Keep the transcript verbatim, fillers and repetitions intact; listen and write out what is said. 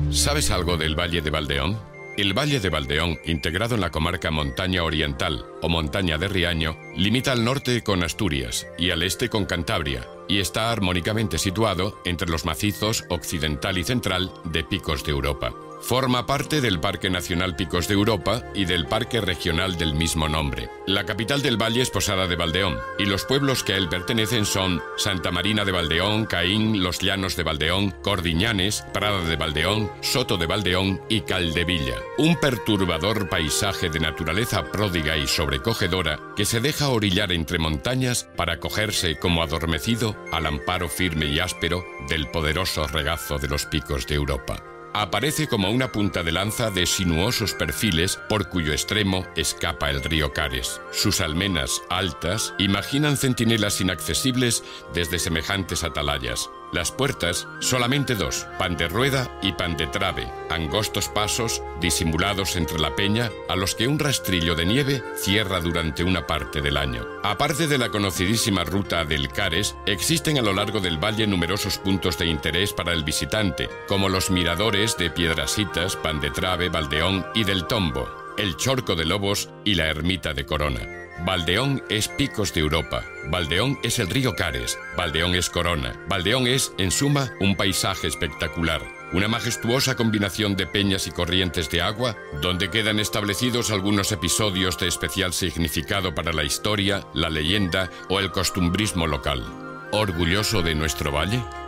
¿Sabes algo del Valle de Valdeón? El Valle de Valdeón, integrado en la comarca Montaña Oriental o Montaña de Riaño, limita al norte con Asturias y al este con Cantabria, y está armónicamente situado entre los macizos occidental y central de Picos de Europa. Forma parte del Parque Nacional Picos de Europa y del Parque Regional del mismo nombre. La capital del valle es Posada de Valdeón, y los pueblos que a él pertenecen son Santa Marina de Valdeón, Caín, Los Llanos de Valdeón, Cordiñanes, Prada de Valdeón, Soto de Valdeón y Caldevilla. Un perturbador paisaje de naturaleza pródiga y sobrecogedora que se deja orillar entre montañas para acogerse como adormecido al amparo firme y áspero del poderoso regazo de los Picos de Europa. Aparece como una punta de lanza de sinuosos perfiles por cuyo extremo escapa el río Cares. Sus almenas altas imaginan centinelas inaccesibles desde semejantes atalayas. Las puertas, solamente dos, pan de rueda y pan de trave, angostos pasos disimulados entre la peña a los que un rastrillo de nieve cierra durante una parte del año. Aparte de la conocidísima ruta del Cares, existen a lo largo del valle numerosos puntos de interés para el visitante, como los miradores de Piedrasitas, Pan de Trave, Valdeón y del Tombo, el Chorco de Lobos y la ermita de Corona. Valdeón es Picos de Europa, Valdeón es el río Cares, Valdeón es Corona, Valdeón es, en suma, un paisaje espectacular, una majestuosa combinación de peñas y corrientes de agua, donde quedan establecidos algunos episodios de especial significado para la historia, la leyenda o el costumbrismo local. ¿Orgulloso de nuestro valle?